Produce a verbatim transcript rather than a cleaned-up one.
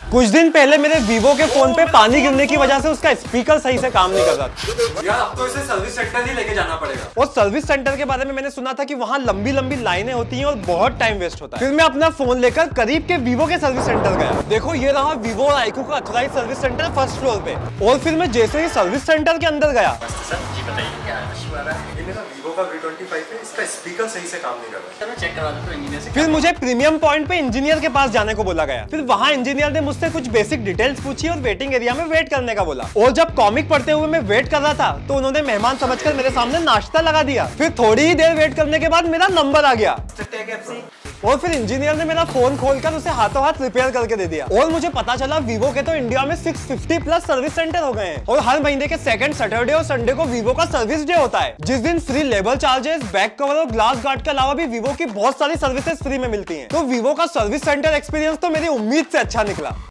कुछ दिन पहले मेरे वीवो के फोन पे पानी गिरने की वजह से उसका स्पीकर सही से काम नहीं कर रहा। यार अब तो इसे सर्विस सेंटर ही लेके जाना पड़ेगा। और सर्विस सेंटर के बारे में मैंने सुना था कि वहाँ लंबी लंबी लाइनें होती हैं और बहुत टाइम वेस्ट होता है। फिर मैं अपना फोन लेकर करीब के वीवो के सर्विस सेंटर गया। देखो ये रहा वीवो और आईक्यू का authorised service centre first floor पे। और फिर मैं जैसे ही सर्विस सेंटर के अंदर गया, सर जी बताइए क्या इशू आ रहा है? ये मेरा वीवो का वी ट्वेंटी फाइव है, इसका स्पीकर सही से काम नहीं कर रहा। चलो चेक करवा दो इंजीनियर से। फिर मुझे प्रीमियम पॉइंट पे इंजीनियर के पास जाने को बोला गया। फिर वहाँ इंजीनियर ने मुझसे कुछ बेसिक डिटेल्स पूछी और वेटिंग एरिया में वेट करने का बोला। और जब कॉमिक पढ़ते हुए मैं वेट कर रहा था तो उन्होंने मेहमान समझकर मेरे सामने नाश्ता लगा दिया। फिर थोड़ी ही देर वेट करने के बाद मेरा नंबर आ गया और फिर इंजीनियर ने मेरा फोन खोलकर उसे हाथों हाथ रिपेयर करके दे दिया। और मुझे पता चला वीवो के तो इंडिया में छह सौ पचास प्लस सर्विस सेंटर हो गए हैं और हर महीने के सेकंड सैटरडे और संडे को वीवो का सर्विस डे होता है, जिस दिन free labour charges, back cover और ग्लास गार्ड के अलावा भी वीवो की बहुत सारी सर्विसेज फ्री में मिलती हैं। तो वीवो का सर्विस सेंटर एक्सपीरियंस तो मेरी उम्मीद से अच्छा निकला।